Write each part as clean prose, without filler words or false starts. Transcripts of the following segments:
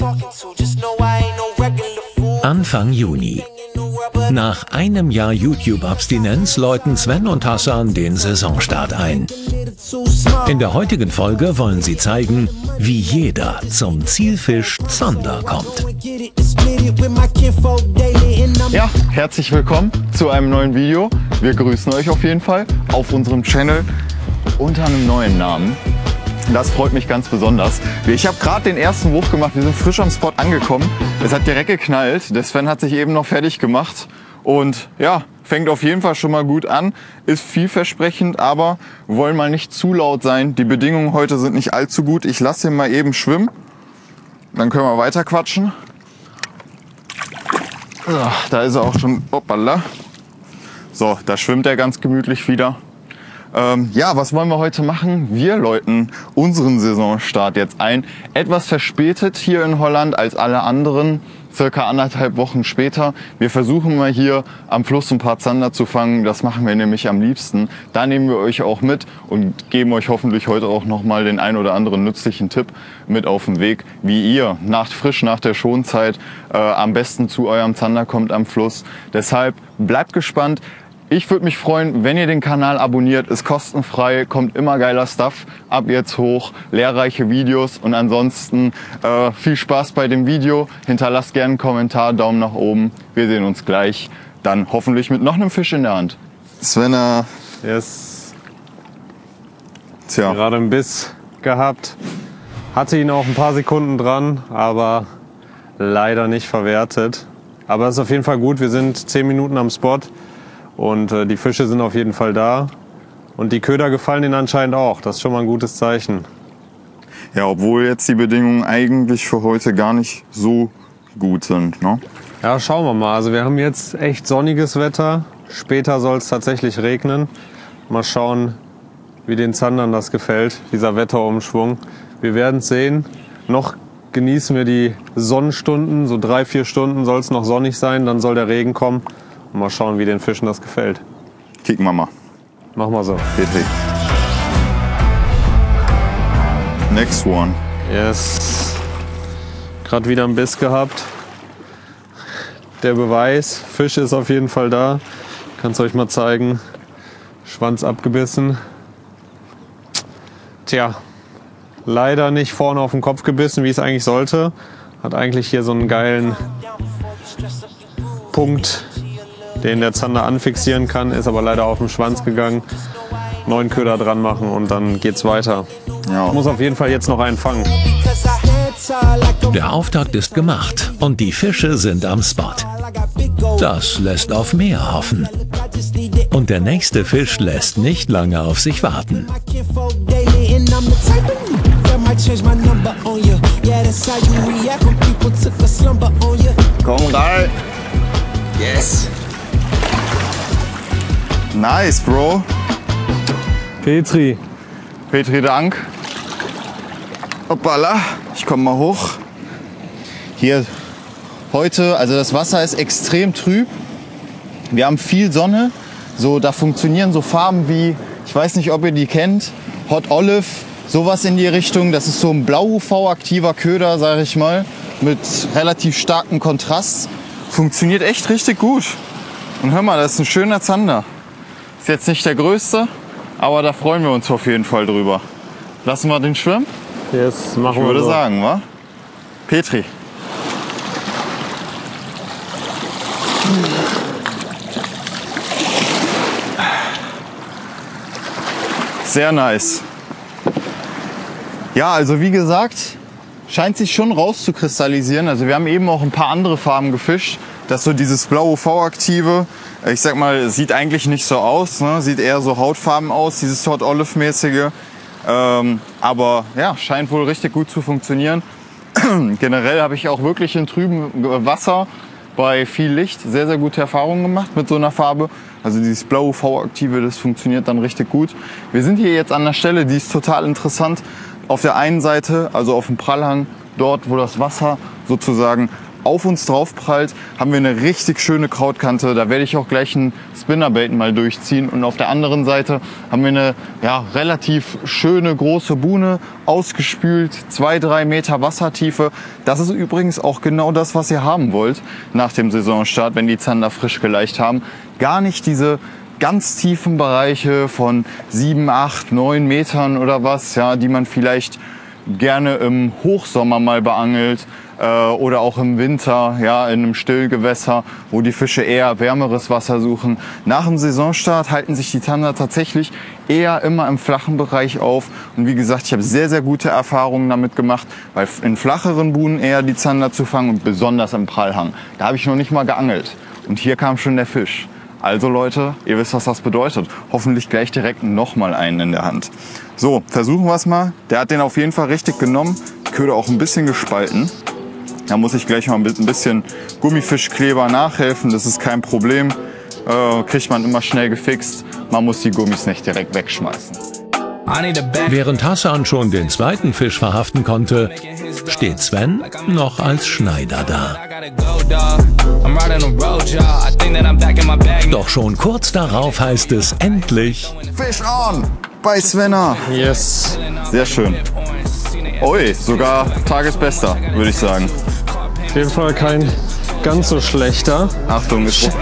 Anfang Juni. Nach einem Jahr YouTube-Abstinenz läuten Sven und Hassan den Saisonstart ein. In der heutigen Folge wollen sie zeigen, wie jeder zum Zielfisch Zander kommt. Ja, herzlich willkommen zu einem neuen Video. Wir grüßen euch auf jeden Fall auf unserem Channel unter einem neuen Namen. Das freut mich ganz besonders. Ich habe gerade den ersten Wurf gemacht. Wir sind frisch am Spot angekommen. Es hat direkt geknallt. Der Sven hat sich eben noch fertig gemacht. Und ja, fängt auf jeden Fall schon mal gut an. Ist vielversprechend, aber wir wollen mal nicht zu laut sein. Die Bedingungen heute sind nicht allzu gut. Ich lasse ihn mal eben schwimmen. Dann können wir weiter quatschen. Da ist er auch schon. Hoppala. So, da schwimmt er ganz gemütlich wieder. Ja, was wollen wir heute machen? Wir läuten unseren Saisonstart jetzt ein. Etwas verspätet hier in Holland als alle anderen. Circa 1,5 Wochen später. Wir versuchen mal hier am Fluss ein paar Zander zu fangen. Das machen wir nämlich am liebsten. Da nehmen wir euch auch mit und geben euch hoffentlich heute auch nochmal den ein oder anderen nützlichen Tipp mit auf den Weg, wie ihr frisch nach der Schonzeit am besten zu eurem Zander kommt am Fluss. Deshalb bleibt gespannt. Ich würde mich freuen, wenn ihr den Kanal abonniert, ist kostenfrei, kommt immer geiler Stuff, ab jetzt hoch, lehrreiche Videos und ansonsten viel Spaß bei dem Video, hinterlasst gerne einen Kommentar, Daumen nach oben, wir sehen uns gleich, dann hoffentlich mit noch einem Fisch in der Hand. Svenna. Yes. Tja. Gerade einen Biss gehabt, hatte ihn auch ein paar Sekunden dran, aber leider nicht verwertet. Aber es ist auf jeden Fall gut, wir sind 10 Minuten am Spot. Und die Fische sind auf jeden Fall da. Und die Köder gefallen ihnen anscheinend auch. Das ist schon mal ein gutes Zeichen. Ja, obwohl jetzt die Bedingungen eigentlich für heute gar nicht so gut sind, ne? Ja, schauen wir mal. Also wir haben jetzt echt sonniges Wetter. Später soll es tatsächlich regnen. Mal schauen, wie den Zandern das gefällt, dieser Wetterumschwung. Wir werden es sehen. Noch genießen wir die Sonnenstunden. So 3-4 Stunden soll es noch sonnig sein. Dann soll der Regen kommen. Mal schauen, wie den Fischen das gefällt. Kicken wir mal. Machen wir so. Petri. Next one. Yes. Gerade wieder einen Biss gehabt. Der Beweis, Fisch ist auf jeden Fall da. Ich kann es euch mal zeigen. Schwanz abgebissen. Tja, leider nicht vorne auf den Kopf gebissen, wie es eigentlich sollte. Hat eigentlich hier so einen geilen Punkt, den der Zander anfixieren kann, ist aber leider auf den Schwanz gegangen. 9 Köder dran machen und dann geht's weiter. Ja. Ich muss auf jeden Fall jetzt noch einen fangen. Der Auftakt ist gemacht und die Fische sind am Spot. Das lässt auf mehr hoffen. Und der nächste Fisch lässt nicht lange auf sich warten. Komm rein! Yes! Nice, Bro. Petri. Petri, Dank. Hoppala, ich komme mal hoch. Hier heute, also das Wasser ist extrem trüb. Wir haben viel Sonne. So, da funktionieren so Farben wie, ich weiß nicht, ob ihr die kennt, Hot Olive, sowas in die Richtung. Das ist so ein blau-UV-aktiver Köder, sage ich mal, mit relativ starkem Kontrast. Funktioniert echt richtig gut. Und hör mal, das ist ein schöner Zander. Ist jetzt nicht der größte, aber da freuen wir uns auf jeden Fall drüber. Lassen wir den schwimmen? Yes, machen wir. Ich würde so sagen, wa? Petri. Sehr nice. Ja, also wie gesagt, scheint sich schon rauszukristallisieren. Also wir haben eben auch ein paar andere Farben gefischt. Das ist so dieses blau-UV-aktive. Ich sag mal, sieht eigentlich nicht so aus, ne? Sieht eher so hautfarben aus, dieses Hot Olive-mäßige. Aber ja, scheint wohl richtig gut zu funktionieren. Generell habe ich auch wirklich in trübem Wasser bei viel Licht sehr, sehr gute Erfahrungen gemacht mit so einer Farbe. Also dieses blau-UV-aktive, das funktioniert dann richtig gut. Wir sind hier jetzt an der Stelle, die ist total interessant. Auf der einen Seite, also auf dem Prallhang, dort wo das Wasser sozusagen auf uns drauf prallt, haben wir eine richtig schöne Krautkante. Da werde ich auch gleich ein Spinnerbait mal durchziehen. Und auf der anderen Seite haben wir eine relativ schöne große Buhne, ausgespült, 2-3 Meter Wassertiefe. Das ist übrigens auch genau das, was ihr haben wollt nach dem Saisonstart, wenn die Zander frisch geleicht haben. Gar nicht diese ganz tiefen Bereiche von 7, 8, 9 Metern oder was, ja, die man vielleicht gerne im Hochsommer mal beangelt oder auch im Winter, ja, in einem Stillgewässer, wo die Fische eher wärmeres Wasser suchen. Nach dem Saisonstart halten sich die Zander tatsächlich eher immer im flachen Bereich auf. Und wie gesagt, ich habe sehr, sehr gute Erfahrungen damit gemacht, weil in flacheren Buhnen eher die Zander zu fangen und besonders im Prallhang. Da habe ich noch nicht mal geangelt. Und hier kam schon der Fisch. Also Leute, ihr wisst, was das bedeutet. Hoffentlich gleich direkt noch mal einen in der Hand. So, versuchen wir es mal. Der hat den auf jeden Fall richtig genommen. Köder auch ein bisschen gespalten. Da muss ich gleich mal ein bisschen Gummifischkleber nachhelfen. Das ist kein Problem. Kriegt man immer schnell gefixt. Man muss die Gummis nicht direkt wegschmeißen. Während Hassan schon den zweiten Fisch verhaften konnte, steht Sven noch als Schneider da. Doch schon kurz darauf heißt es endlich: Fish on bei Svenna. Yes. Sehr schön. Ui, sogar Tagesbester, würde ich sagen. Auf jeden Fall kein ganz so schlechter. Achtung, ist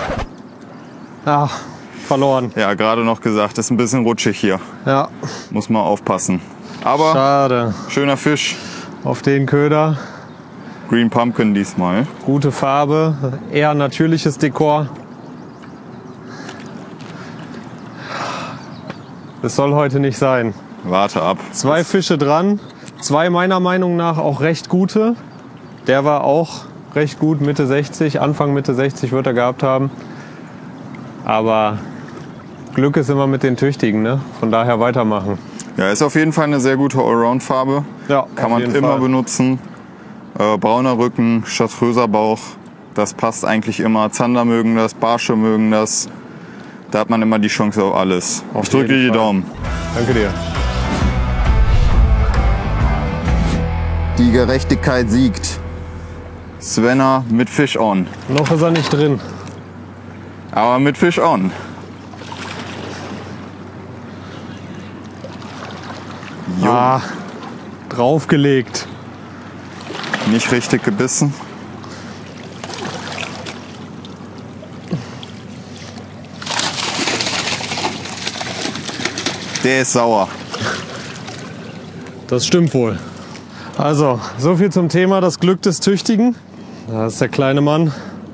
Verloren. ja gerade noch gesagt, ist ein bisschen rutschig hier. Ja, Muss man aufpassen. Aber schade. schöner Fisch. Auf den Köder. Green Pumpkin diesmal. Gute Farbe, eher natürliches Dekor. Das soll heute nicht sein. Warte ab. 2 Fische dran, 2 meiner Meinung nach auch recht gute. Der war auch recht gut, Mitte 60, Anfang Mitte 60 wird er gehabt haben. Aber Glück ist immer mit den Tüchtigen, ne? Von daher weitermachen. Ja, ist auf jeden Fall eine sehr gute Allround-Farbe. Ja, Kann auf man jeden immer Fall. benutzen. Brauner Rücken, chartröser Bauch. Das passt eigentlich immer. Zander mögen das, Barsche mögen das. Da hat man immer die Chance auf alles. Auf Ich drücke dir jeden die Fall. Daumen. Danke dir. Die Gerechtigkeit siegt. Svenna mit Fish on. Noch ist er nicht drin. Aber mit Fish on. Jo, Draufgelegt. nicht richtig gebissen. Der ist sauer. Das stimmt wohl. Also, so viel zum Thema das Glück des Tüchtigen. Da ist der kleine Mann.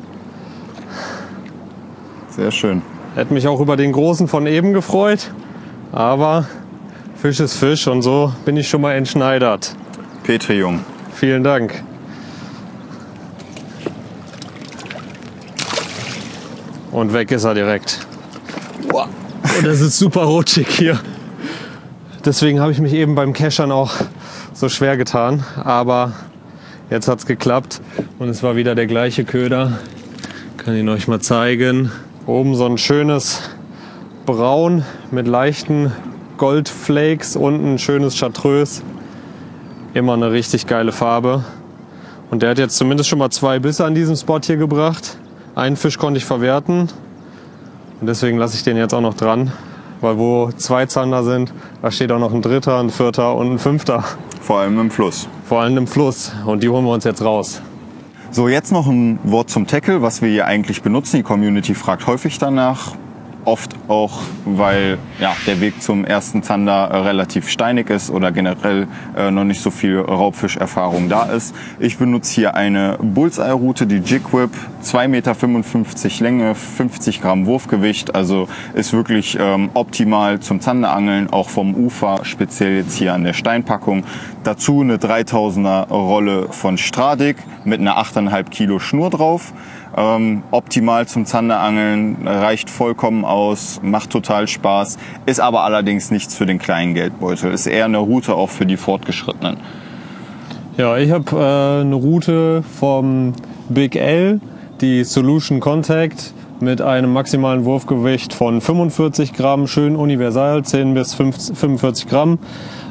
Sehr schön. Hätte mich auch über den Großen von eben gefreut. Aber Fisch ist Fisch und so bin ich schon mal entschneidert. Petri Jung. Vielen Dank. Und weg ist er direkt. Boah. Und das ist super rutschig hier. Deswegen habe ich mich eben beim Keschern auch so schwer getan. Aber jetzt hat es geklappt und es war wieder der gleiche Köder. Kann ihn euch mal zeigen. Oben so ein schönes Braun mit leichten Goldflakes, unten ein schönes Chartreuse. Immer eine richtig geile Farbe. Und der hat jetzt zumindest schon mal 2 Bisse an diesem Spot hier gebracht. Einen Fisch konnte ich verwerten. Und deswegen lasse ich den jetzt auch noch dran. Weil wo 2 Zander sind, da steht auch noch ein 3., ein 4. und ein 5. Vor allem im Fluss. Vor allem im Fluss. Und die holen wir uns jetzt raus. So, jetzt noch ein Wort zum Tackle, was wir hier eigentlich benutzen. Die Community fragt häufig danach. Oft auch, weil ja, der Weg zum ersten Zander relativ steinig ist oder generell noch nicht so viel Raubfischerfahrung da ist. Ich benutze hier eine Bullseye-Route, die Jig Whip, 2,55 Meter Länge, 50 Gramm Wurfgewicht. Also ist wirklich optimal zum Zanderangeln, auch vom Ufer, speziell jetzt hier an der Steinpackung. Dazu eine 3000er Rolle von Stradig mit einer 8,5 Kilo Schnur drauf. Optimal zum Zanderangeln, reicht vollkommen aus, macht total Spaß, ist aber allerdings nichts für den kleinen Geldbeutel, ist eher eine Route auch für die Fortgeschrittenen. Ja, ich habe eine Route vom Big L, die Solution Contact, mit einem maximalen Wurfgewicht von 45 Gramm, schön universal, 10 bis 45 Gramm.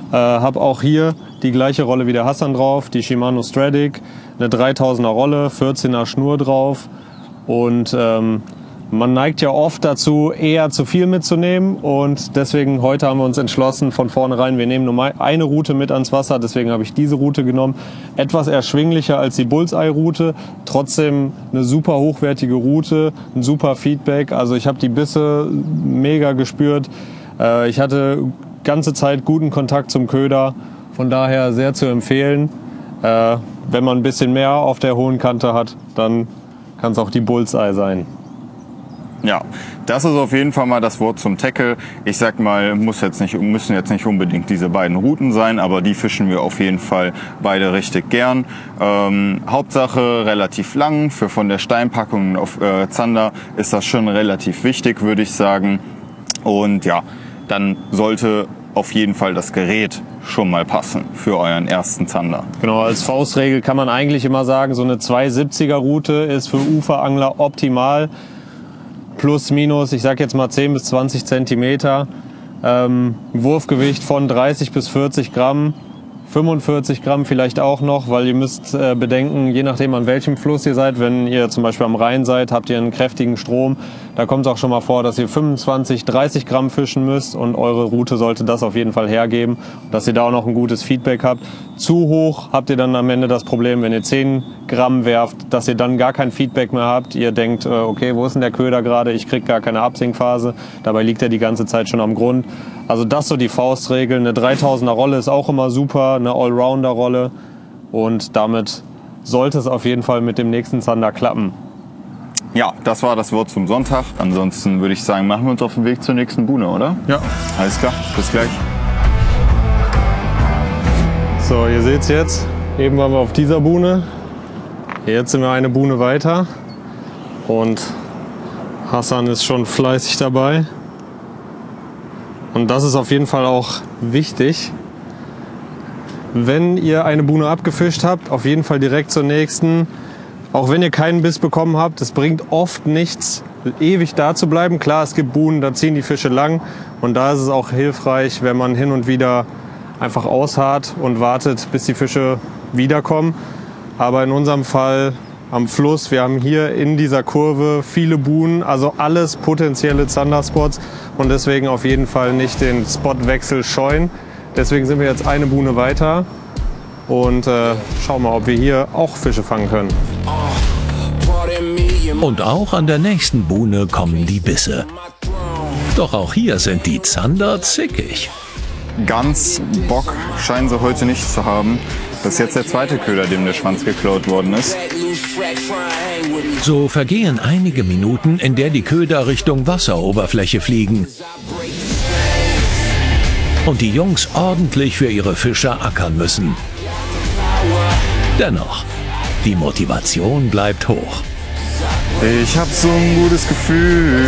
Habe auch hier die gleiche Rolle wie der Hassan drauf, die Shimano Stradic, eine 3000er Rolle, 14er Schnur drauf. Und man neigt ja oft dazu, eher zu viel mitzunehmen. Und deswegen heute haben wir uns entschlossen, von vornherein, wir nehmen nur eine Route mit ans Wasser. Deswegen habe ich diese Route genommen. Etwas erschwinglicher als die Bullseye-Route. Trotzdem eine super hochwertige Route, ein super Feedback. Also ich habe die Bisse mega gespürt. Ich hatte ganze Zeit guten Kontakt zum Köder. Von daher sehr zu empfehlen. Wenn man ein bisschen mehr auf der hohen Kante hat, dann kann es auch die Bullseye sein. Ja, das ist auf jeden Fall mal das Wort zum Tackle. Ich sag mal, müssen jetzt nicht unbedingt diese beiden Routen sein, aber die fischen wir auf jeden Fall beide richtig gern. Hauptsache relativ lang. Für von der Steinpackung auf Zander ist das schon relativ wichtig, würde ich sagen. Und ja, dann sollte auf jeden Fall das Gerät schon mal passen für euren ersten Zander. Genau, als Faustregel kann man eigentlich immer sagen, so eine 270er Route ist für Uferangler optimal. Plus, minus, ich sag jetzt mal 10 bis 20 Zentimeter. Wurfgewicht von 30 bis 40 Gramm. 45 Gramm vielleicht auch noch, weil ihr müsst bedenken, je nachdem an welchem Fluss ihr seid, wenn ihr zum Beispiel am Rhein seid, habt ihr einen kräftigen Strom. Da kommt es auch schon mal vor, dass ihr 25, 30 Gramm fischen müsst und eure Route sollte das auf jeden Fall hergeben, dass ihr da auch noch ein gutes Feedback habt. Zu hoch habt ihr dann am Ende das Problem, wenn ihr 10 Gramm werft, dass ihr dann gar kein Feedback mehr habt. Ihr denkt, okay, wo ist denn der Köder gerade? Ich kriege gar keine Absinkphase. Dabei liegt er die ganze Zeit schon am Grund. Also das so die Faustregel. Eine 3000er Rolle ist auch immer super, eine Allrounder-Rolle. Und damit sollte es auf jeden Fall mit dem nächsten Zander klappen. Ja, das war das Wort zum Sonntag. Ansonsten würde ich sagen, machen wir uns auf den Weg zur nächsten Buhne, oder? Ja. Alles klar, bis gleich. So, ihr seht es jetzt. Eben waren wir auf dieser Buhne. Jetzt sind wir eine Buhne weiter. Und Hassan ist schon fleißig dabei. Und das ist auf jeden Fall auch wichtig. Wenn ihr eine Buhne abgefischt habt, auf jeden Fall direkt zur nächsten. Auch wenn ihr keinen Biss bekommen habt, es bringt oft nichts, ewig da zu bleiben. Klar, es gibt Buhnen, da ziehen die Fische lang. Und da ist es auch hilfreich, wenn man hin und wieder einfach ausharrt und wartet, bis die Fische wiederkommen. Aber in unserem Fall am Fluss, wir haben hier in dieser Kurve viele Buhnen, also alles potenzielle Zanderspots. Und deswegen auf jeden Fall nicht den Spotwechsel scheuen. Deswegen sind wir jetzt eine Buhne weiter und schauen mal, ob wir hier auch Fische fangen können. Und auch an der nächsten Buhne kommen die Bisse. Doch auch hier sind die Zander zickig. Ganz Bock scheinen sie heute nicht zu haben. Das ist jetzt der zweite Köder, dem der Schwanz geklaut worden ist. So vergehen einige Minuten, in der die Köder Richtung Wasseroberfläche fliegen. Und die Jungs ordentlich für ihre Fische ackern müssen. Dennoch, die Motivation bleibt hoch. Ich hab so ein gutes Gefühl.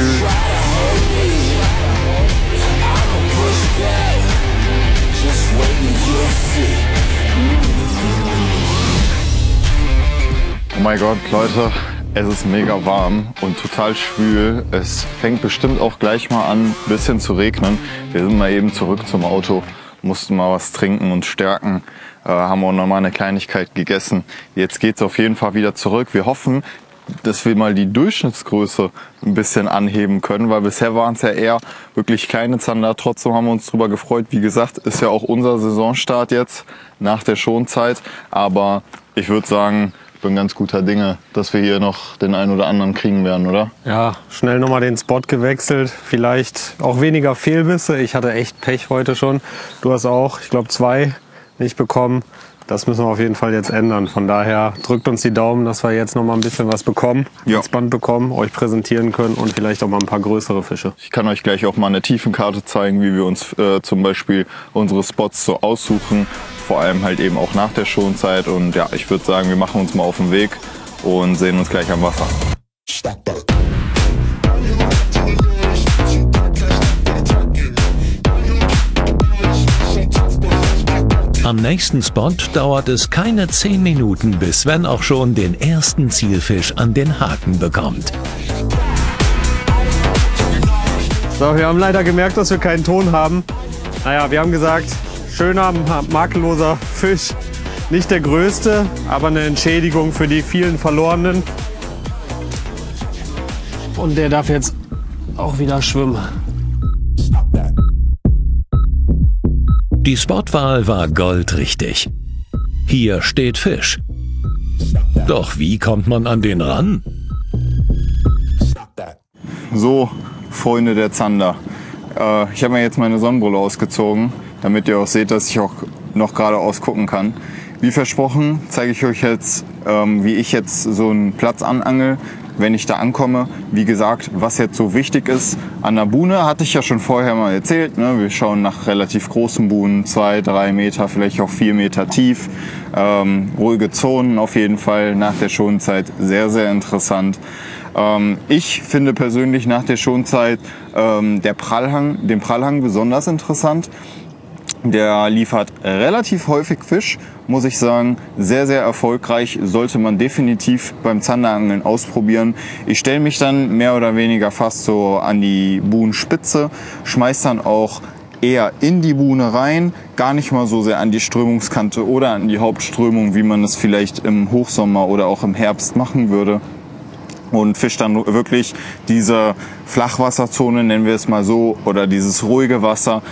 Oh mein Gott, Leute, es ist mega warm und total schwül. Es fängt bestimmt auch gleich mal an, ein bisschen zu regnen. Wir sind mal eben zurück zum Auto, mussten mal was trinken und stärken. Haben auch noch mal eine Kleinigkeit gegessen. Jetzt geht's auf jeden Fall wieder zurück. Wir hoffen, dass wir mal die Durchschnittsgröße ein bisschen anheben können, weil bisher waren es ja eher wirklich kleine Zander. Trotzdem haben wir uns drüber gefreut. Wie gesagt, ist ja auch unser Saisonstart jetzt nach der Schonzeit. Aber ich würde sagen, ich bin ganz guter Dinge, dass wir hier noch den einen oder anderen kriegen werden, oder? Ja, schnell nochmal den Spot gewechselt. Vielleicht auch weniger Fehlbisse. Ich hatte echt Pech heute schon. Du hast auch, ich glaube, 2 nicht bekommen. Das müssen wir auf jeden Fall jetzt ändern. Von daher drückt uns die Daumen, dass wir jetzt noch mal ein bisschen was bekommen, ins Band bekommen, euch präsentieren können und vielleicht auch mal ein paar größere Fische. Ich kann euch gleich auch mal eine Tiefenkarte zeigen, wie wir uns zum Beispiel unsere Spots so aussuchen. Vor allem halt eben auch nach der Schonzeit. Und ja, ich würde sagen, wir machen uns mal auf den Weg und sehen uns gleich am Wasser. Am nächsten Spot dauert es keine 10 Minuten, bis Sven auch schon den ersten Zielfisch an den Haken bekommt. So, wir haben leider gemerkt, dass wir keinen Ton haben. Naja, wir haben gesagt, schöner, makelloser Fisch. Nicht der größte, aber eine Entschädigung für die vielen Verlorenen. Und der darf jetzt auch wieder schwimmen. Die Spotwahl war goldrichtig. Hier steht Fisch. Doch wie kommt man an den ran? So, Freunde der Zander. Ich habe mir jetzt meine Sonnenbrille ausgezogen, damit ihr auch seht, dass ich auch noch geradeaus gucken kann. Wie versprochen zeige ich euch jetzt, wie ich jetzt so einen Platz anangel, wenn ich da ankomme. Wie gesagt, was jetzt so wichtig ist an der Buhne, hatte ich ja schon vorher mal erzählt. Ne? Wir schauen nach relativ großen Buhnen, 2, 3 Meter, vielleicht auch 4 Meter tief. Ruhige Zonen auf jeden Fall nach der Schonzeit, sehr, sehr interessant. Ich finde persönlich nach der Schonzeit den Prallhang besonders interessant. Der liefert relativ häufig Fisch, muss ich sagen. Sehr, sehr erfolgreich, sollte man definitiv beim Zanderangeln ausprobieren. Ich stelle mich dann mehr oder weniger fast so an die Buhnenspitze, schmeiß dann auch eher in die Buhne rein, gar nicht mal so sehr an die Strömungskante oder an die Hauptströmung, wie man es vielleicht im Hochsommer oder auch im Herbst machen würde. Und fisch dann wirklich diese Flachwasserzone, nennen wir es mal so, oder dieses ruhige Wasser,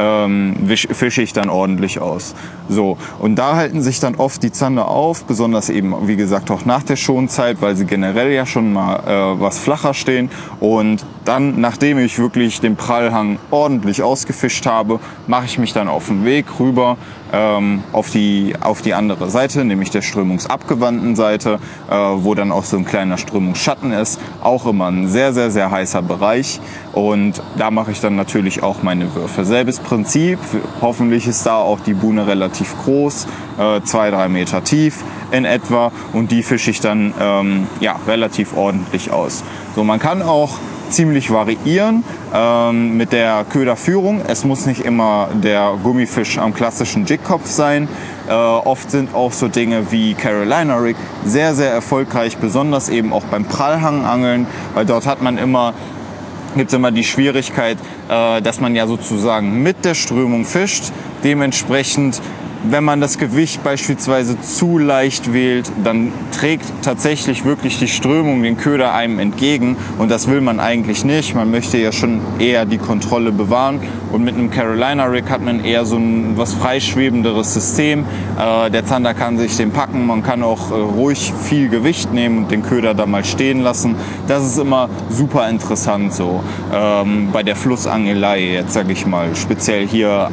fische ich dann ordentlich aus. So, und da halten sich dann oft die Zander auf, besonders eben, wie gesagt, auch nach der Schonzeit, weil sie generell ja schon mal was flacher stehen. Und dann, nachdem ich wirklich den Prallhang ordentlich ausgefischt habe, mache ich mich dann auf den Weg rüber auf die andere Seite, nämlich der strömungsabgewandten Seite, wo dann auch so ein kleiner Strömungsschatten ist. Auch immer ein sehr, sehr, sehr heißer Bereich. Und da mache ich dann natürlich auch meine Würfe. Selbes Prinzip, hoffentlich ist da auch die Buhne relativ groß, 2, 3 Meter tief in etwa. Und die fische ich dann ja, relativ ordentlich aus. So, man kann auch ziemlich variieren mit der Köderführung. Es muss nicht immer der Gummifisch am klassischen Jigkopf sein. Oft sind auch so Dinge wie Carolina Rig sehr, sehr erfolgreich, besonders eben auch beim Prallhangangeln, weil dort hat man gibt es immer die Schwierigkeit, dass man ja sozusagen mit der Strömung fischt. Dementsprechend, wenn man das Gewicht beispielsweise zu leicht wählt, dann trägt tatsächlich wirklich die Strömung den Köder einem entgegen. Und das will man eigentlich nicht. Man möchte ja schon eher die Kontrolle bewahren. Und mit einem Carolina Rig hat man eher so ein was freischwebenderes System. Der Zander kann sich den packen. Man kann auch ruhig viel Gewicht nehmen und den Köder da mal stehen lassen. Das ist immer super interessant so bei der Flussangelei, jetzt sage ich mal. Speziell hier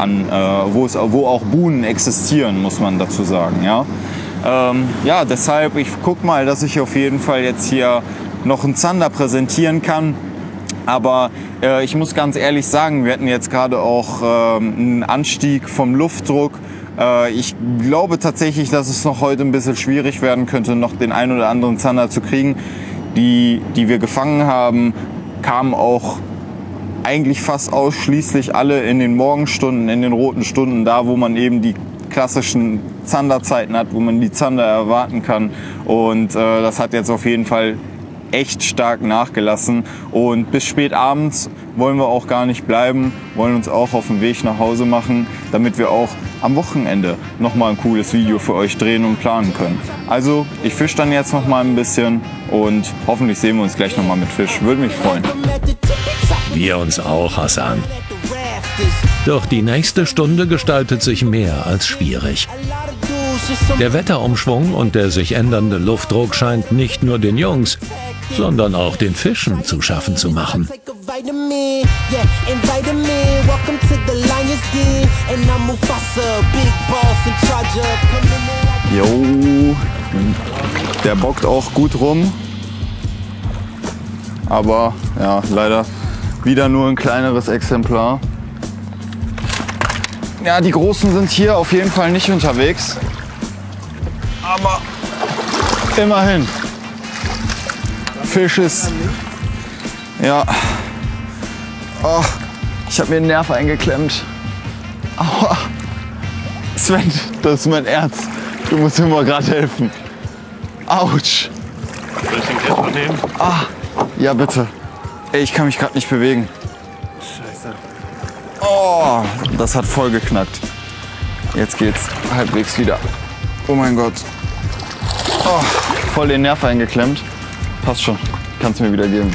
wo auch Buhnen existieren, muss man dazu sagen. Ja, ja, deshalb, ich guck mal, dass ich auf jeden Fall jetzt hier noch einen Zander präsentieren kann. Aber ich muss ganz ehrlich sagen, wir hatten jetzt gerade auch einen Anstieg vom Luftdruck. Ich glaube tatsächlich, dass es noch heute ein bisschen schwierig werden könnte, noch den einen oder anderen Zander zu kriegen. Die wir gefangen haben, kamen auch eigentlich fast ausschließlich alle in den Morgenstunden, in den roten Stunden, da wo man eben die klassischen Zanderzeiten hat, wo man die Zander erwarten kann. Und das hat jetzt auf jeden Fall echt stark nachgelassen. Und bis spät abends wollen wir auch gar nicht bleiben, wollen uns auch auf den Weg nach Hause machen, damit wir auch am Wochenende nochmal ein cooles Video für euch drehen und planen können. Also ich fische dann jetzt nochmal ein bisschen und hoffentlich sehen wir uns gleich nochmal mit Fisch. Würde mich freuen. Wir uns auch, Hassan. Doch die nächste Stunde gestaltet sich mehr als schwierig. Der Wetterumschwung und der sich ändernde Luftdruck scheint nicht nur den Jungs, sondern auch den Fischen zu schaffen zu machen. Jo, der bockt auch gut rum, aber ja, leider wieder nur ein kleineres Exemplar. Ja, die Großen sind hier auf jeden Fall nicht unterwegs, aber immerhin. Fisch ist, ja, oh, ich habe mir den Nerv eingeklemmt. Aua. Sven, das ist mein Ernst. Du musst mir mal gerade helfen. Autsch. Soll ich den Kescher nehmen? Ah, ja bitte. Ey, ich kann mich gerade nicht bewegen. Scheiße. Oh, das hat voll geknackt. Jetzt geht's halbwegs wieder. Oh mein Gott. Oh, voll den Nerv eingeklemmt. Passt schon. Kannst du mir wieder geben.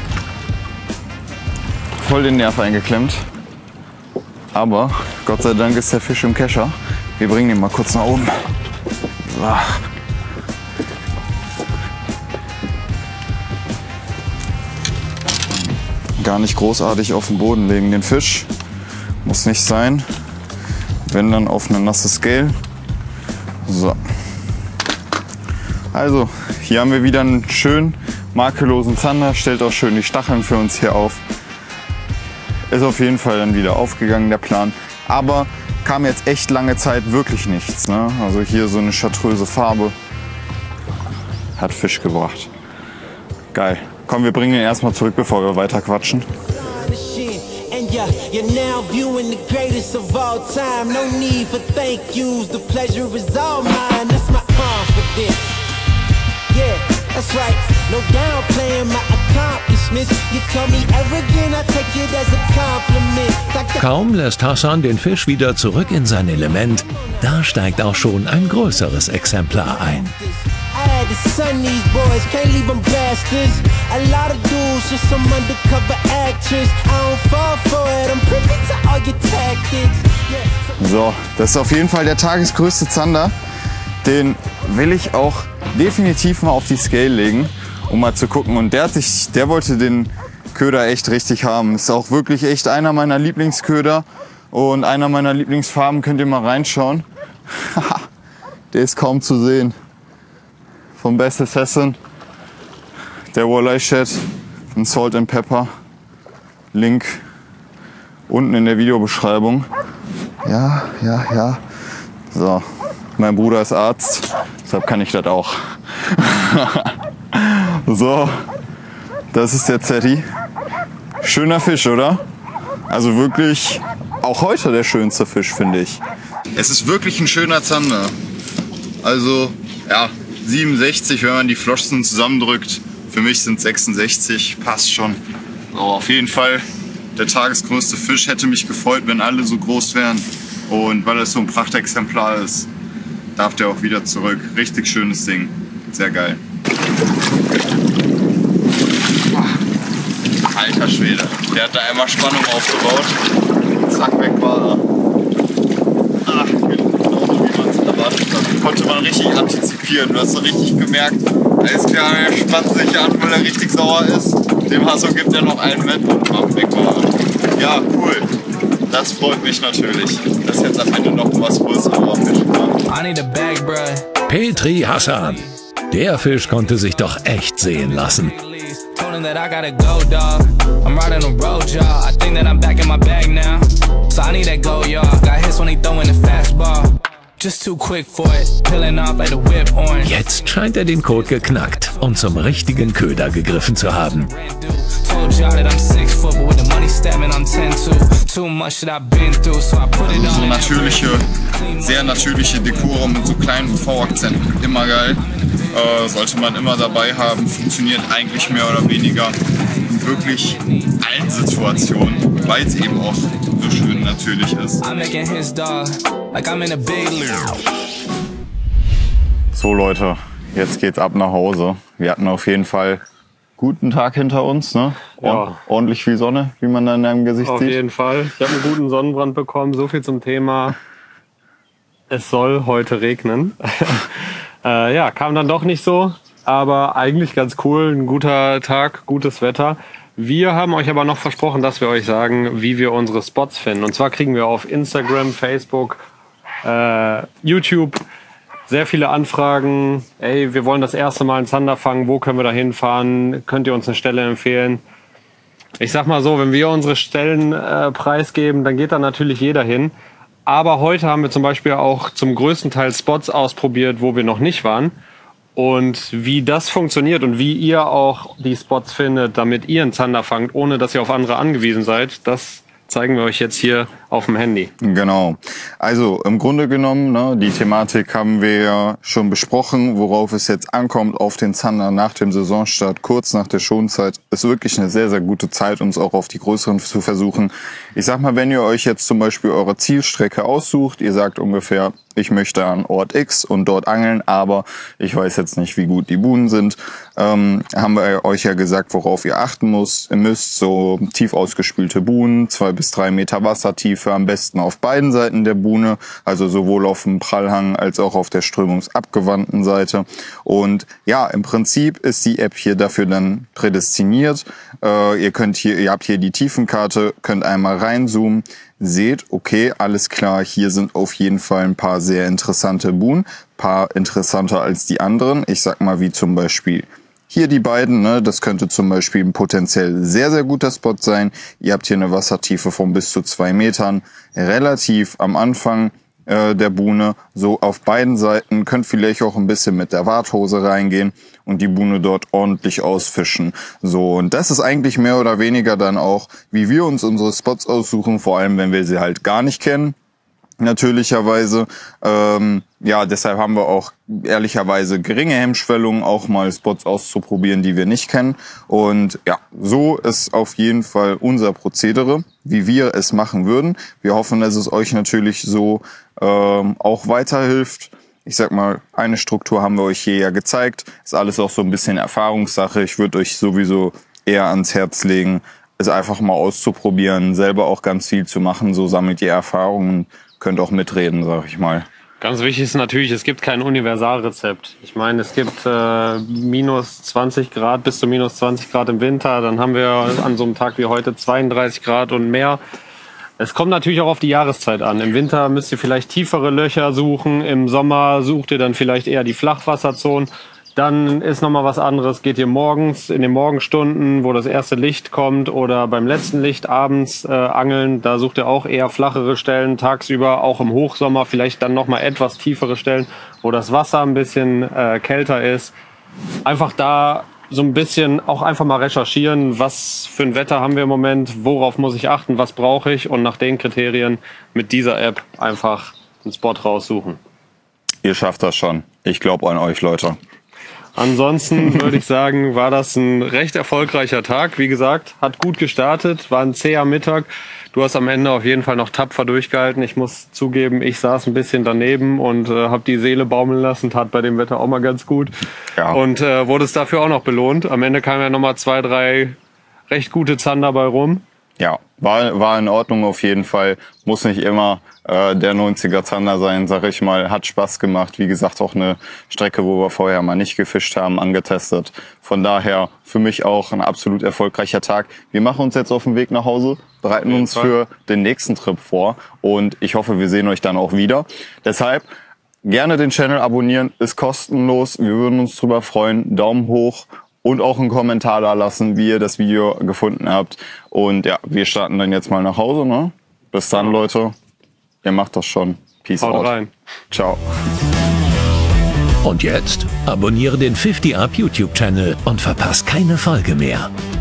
Voll den Nerv eingeklemmt. Aber Gott sei Dank ist der Fisch im Kescher. Wir bringen ihn mal kurz nach oben. Gar nicht großartig auf den Boden legen den Fisch. Muss nicht sein. Wenn, dann auf eine nasse Scale. So. Also, hier haben wir wieder einen schönen, makellosen Zander. Stellt auch schön die Stacheln für uns hier auf. Ist auf jeden Fall dann wieder aufgegangen, der Plan. Aber kam jetzt echt lange Zeit wirklich nichts. Ne? Also hier so eine chartreuse Farbe. Hat Fisch gebracht. Geil. Komm, wir bringen ihn erstmal zurück, bevor wir weiter quatschen. Yeah, you're now viewing the greatest of all time. No need for thank yous, the pleasure is all mine. That's my confidence. Yeah, that's right. No downplaying my accomplishments. You call me arrogant, I take it as a compliment. Kaum lässt Hassan den Fisch wieder zurück in sein Element, da steigt auch schon ein größeres Exemplar ein. I had to son these boys, can't leave them bastards. A lot of dudes, just some undercover actress. I don't fall for it, I'm privy to all your tactics. So, das ist auf jeden Fall der tagesgrößte Zander. Den will ich auch definitiv mal auf die Scale legen, um mal zu gucken. Und der wollte den Köder echt richtig haben. Ist auch wirklich echt einer meiner Lieblingsköder und einer meiner Lieblingsfarben. Könnt ihr mal reinschauen. Der ist kaum zu sehen. Vom Best Assassin, der Walleye Shad von Salt and Pepper. Link unten in der Videobeschreibung. Ja. So, mein Bruder ist Arzt, deshalb kann ich das auch. So, das ist der Zetti. Schöner Fisch, oder? Also wirklich auch heute der schönste Fisch, finde ich. Es ist wirklich ein schöner Zander. Also, ja. 67, wenn man die Flossen zusammendrückt. Für mich sind 66, passt schon. So, auf jeden Fall der tagesgrößte Fisch. Hätte mich gefreut, wenn alle so groß wären. Und weil es so ein Prachtexemplar ist, darf der auch wieder zurück. Richtig schönes Ding. Sehr geil. Alter Schwede. Der hat da einmal Spannung aufgebaut. Zack, weg war er. Ach, genau so wie man es erwartet hat. Konnte man richtig antizipieren. Du hast so richtig gemerkt, alles klar, er spannt sich an, weil er richtig sauer ist. Dem Hasso gibt er noch einen mit und macht weg war er. Ja, cool. Das freut mich natürlich. Das ist jetzt am Ende noch was größerer Fisch war. Petri Hassan. Der Fisch konnte sich doch echt sehen lassen. Jetzt scheint er den Code geknackt und zum richtigen Köder gegriffen zu haben. Also so natürliche, sehr natürliche Dekorum mit so kleinen V-Akzenten, immer geil. Sollte man immer dabei haben, funktioniert eigentlich mehr oder weniger in wirklich allen Situationen, weil es eben auch so schön natürlich ist. So Leute, jetzt geht's ab nach Hause. Wir hatten auf jeden Fall guten Tag hinter uns, ne? Ja. Ordentlich viel Sonne, wie man da in deinem Gesicht Auf sieht. Auf jeden Fall. Ich habe einen guten Sonnenbrand bekommen. So viel zum Thema, es soll heute regnen. Ja, kam dann doch nicht so, aber eigentlich ganz cool. Ein guter Tag, gutes Wetter. Wir haben euch aber noch versprochen, dass wir euch sagen, wie wir unsere Spots finden. Und zwar kriegen wir auf Instagram, Facebook, YouTube sehr viele Anfragen. Ey, wir wollen das erste Mal einen Zander fangen. Wo können wir da hinfahren? Könnt ihr uns eine Stelle empfehlen? Ich sag mal so, wenn wir unsere Stellen preisgeben, dann geht da natürlich jeder hin. Aber heute haben wir zum Beispiel auch zum größten Teil Spots ausprobiert, wo wir noch nicht waren. Und wie das funktioniert und wie ihr auch die Spots findet, damit ihr einen Zander fangt, ohne dass ihr auf andere angewiesen seid, das zeigen wir euch jetzt hier auf dem Handy. Genau. Also im Grunde genommen, ne, die Thematik haben wir ja schon besprochen, worauf es jetzt ankommt auf den Zander nach dem Saisonstart, kurz nach der Schonzeit. Ist wirklich eine sehr, sehr gute Zeit, uns auch auf die größeren zu versuchen. Ich sag mal, wenn ihr euch jetzt zum Beispiel eure Zielstrecke aussucht, ihr sagt ungefähr, ich möchte an Ort X und dort angeln, aber ich weiß jetzt nicht, wie gut die Buhnen sind. Haben wir euch ja gesagt, worauf ihr achten müsst. So tief ausgespülte Buhnen, 2 bis 3 Meter Wassertiefe, am besten auf beiden Seiten der Buhne, also sowohl auf dem Prallhang als auch auf der strömungsabgewandten Seite. Und ja, im Prinzip ist die App hier dafür dann prädestiniert. Ihr habt hier die Tiefenkarte, könnt einmal reinzoomen, seht, okay, alles klar, hier sind auf jeden Fall ein paar sehr interessante Buhnen, paar interessanter als die anderen. Ich sag mal, wie zum Beispiel hier die beiden, ne, das könnte zum Beispiel ein potenziell sehr, sehr guter Spot sein. Ihr habt hier eine Wassertiefe von bis zu 2 Metern, relativ am Anfang der Buhne, so auf beiden Seiten, könnt vielleicht auch ein bisschen mit der Warthose reingehen und die Buhne dort ordentlich ausfischen. So, und das ist eigentlich mehr oder weniger dann auch, wie wir uns unsere Spots aussuchen, vor allem wenn wir sie halt gar nicht kennen. Natürlicherweise, ja, deshalb haben wir auch ehrlicherweise geringe Hemmschwellungen, auch mal Spots auszuprobieren, die wir nicht kennen. Und ja, so ist auf jeden Fall unser Prozedere, wie wir es machen würden. Wir hoffen, dass es euch natürlich so auch weiterhilft. Ich sag mal, eine Struktur haben wir euch hier ja gezeigt. Ist alles auch so ein bisschen Erfahrungssache. Ich würde euch sowieso eher ans Herz legen, es einfach mal auszuprobieren, selber auch ganz viel zu machen. So sammelt ihr Erfahrungen, könnt auch mitreden, sag ich mal. Ganz wichtig ist natürlich, es gibt kein Universalrezept. Ich meine, es gibt minus 20 Grad bis zu minus 20 Grad im Winter. Dann haben wir an so einem Tag wie heute 32 Grad und mehr. Es kommt natürlich auch auf die Jahreszeit an. Im Winter müsst ihr vielleicht tiefere Löcher suchen. Im Sommer sucht ihr dann vielleicht eher die Flachwasserzonen. Dann ist nochmal was anderes. Geht ihr morgens in den Morgenstunden, wo das erste Licht kommt, oder beim letzten Licht abends angeln. Da sucht ihr auch eher flachere Stellen. Tagsüber, auch im Hochsommer, vielleicht dann nochmal etwas tiefere Stellen, wo das Wasser ein bisschen kälter ist. Einfach da so ein bisschen auch einfach mal recherchieren, was für ein Wetter haben wir im Moment, worauf muss ich achten, was brauche ich, und nach den Kriterien mit dieser App einfach einen Spot raussuchen. Ihr schafft das schon. Ich glaube an euch, Leute. Ansonsten würde ich sagen, war das ein recht erfolgreicher Tag. Wie gesagt, hat gut gestartet, war ein zäher Mittag. Du hast am Ende auf jeden Fall noch tapfer durchgehalten. Ich muss zugeben, ich saß ein bisschen daneben und habe die Seele baumeln lassen. Tat bei dem Wetter auch mal ganz gut. Ja. Und wurde es dafür auch noch belohnt. Am Ende kamen ja nochmal 2, 3 recht gute Zander bei rum. Ja, war in Ordnung auf jeden Fall. Muss nicht immer der 90er Zander sein, sag ich mal. Hat Spaß gemacht. Wie gesagt, auch eine Strecke, wo wir vorher mal nicht gefischt haben, angetestet. Von daher für mich auch ein absolut erfolgreicher Tag. Wir machen uns jetzt auf den Weg nach Hause, bereiten uns für den nächsten Trip vor und ich hoffe, wir sehen euch dann auch wieder. Deshalb gerne den Channel abonnieren, ist kostenlos. Wir würden uns drüber freuen. Daumen hoch. Und auch einen Kommentar da lassen, wie ihr das Video gefunden habt. Und ja, wir starten dann jetzt mal nach Hause, ne? Bis dann, Leute. Ihr macht das schon. Peace out. Haut rein. Ciao. Und jetzt abonniere den 50 Up YouTube-Channel und verpasst keine Folge mehr.